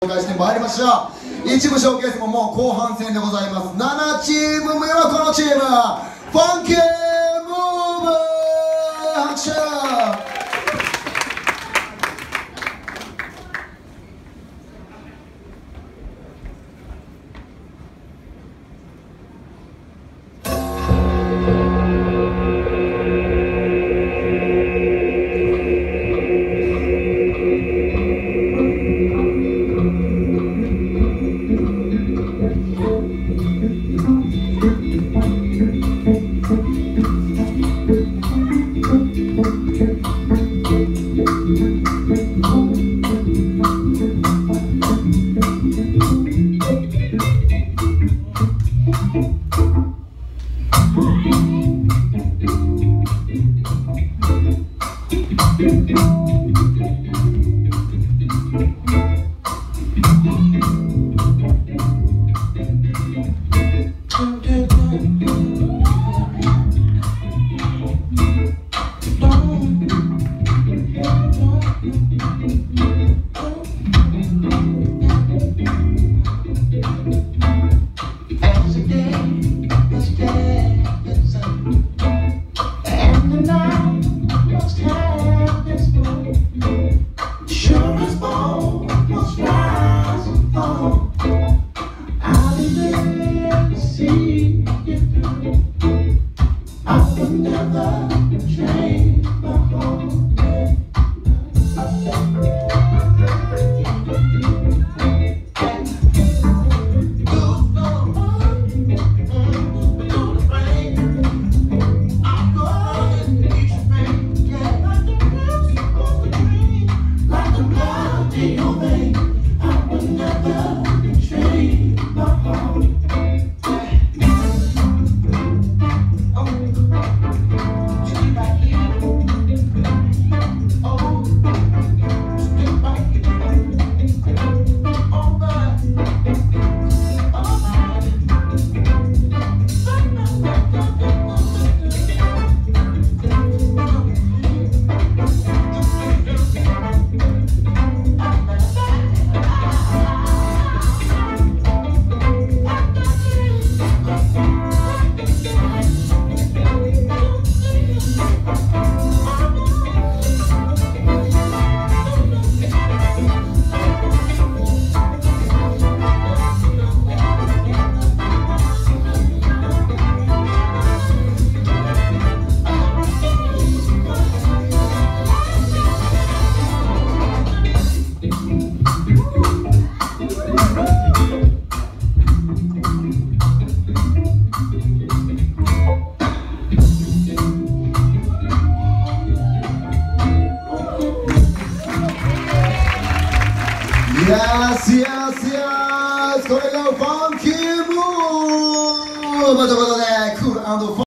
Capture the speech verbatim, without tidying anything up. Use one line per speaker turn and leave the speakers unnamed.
紹介してまいりました。一部ショーケースももう後半戦でございます。ななチーム目はこのチーム、ファンキームーブ拍手。Yes, yes, yes! これがファンキームーブということで、クール&ファン